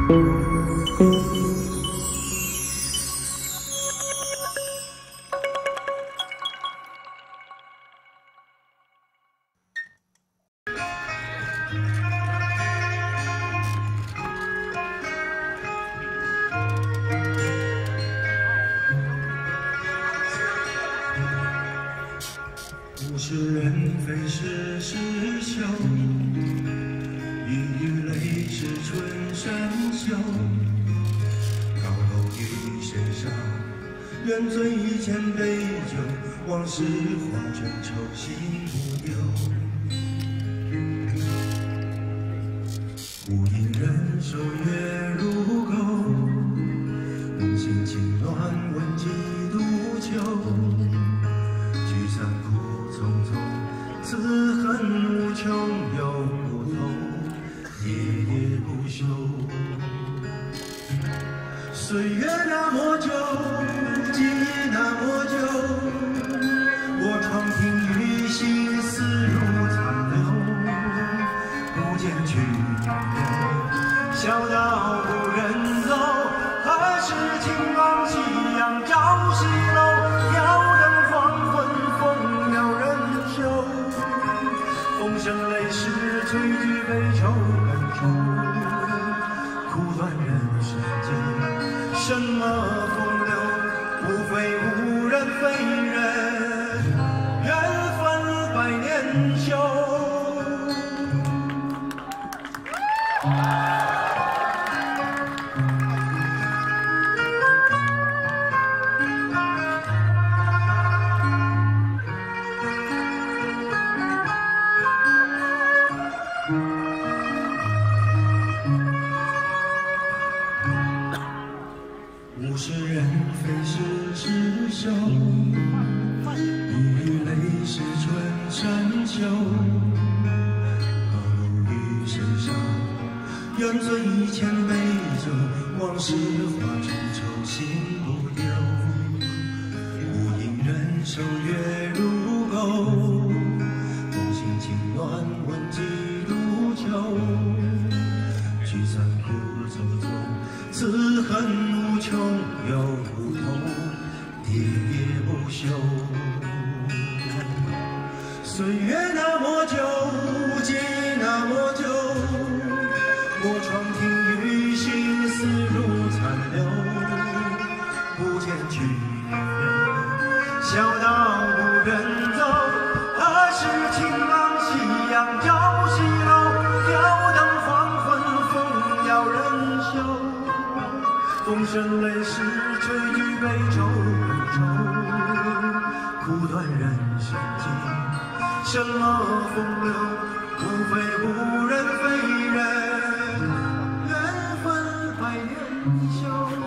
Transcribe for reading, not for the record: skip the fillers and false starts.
物是人非事事休，一语泪是春深秋。高楼玉身上，愿醉一千杯酒，往事化成愁，心不丢。无因人守月如钩，梦醒情乱问几度秋。聚散苦匆匆，此恨无穷又不同，喋喋不休。岁月那么久，记忆那么久，我长听雨心思如残留。不见去人，笑道不忍走。何时晴朗夕阳照西楼？要等黄昏风了人休。风声泪湿催举悲愁更愁。苦短人世间，什么风流？无非无人非人，缘分百年修。物是人非事事休，一语泪是春深秋。高楼玉身上，愿醉一千杯酒，往事化成愁，心不丢。无因人守月如钩，梦醒情乱问几度秋。聚散苦匆匆，此恨无穷又不同，喋喋不休。岁月那么久，记忆那么久，我窗听雨心思如残留。不见去人，笑道不忍走。何时晴朗夕阳照西楼？要等黄昏风了人休。风声泪湿催举悲愁更愁。苦短人世间，什么风流？无非无人非人，缘分百年修。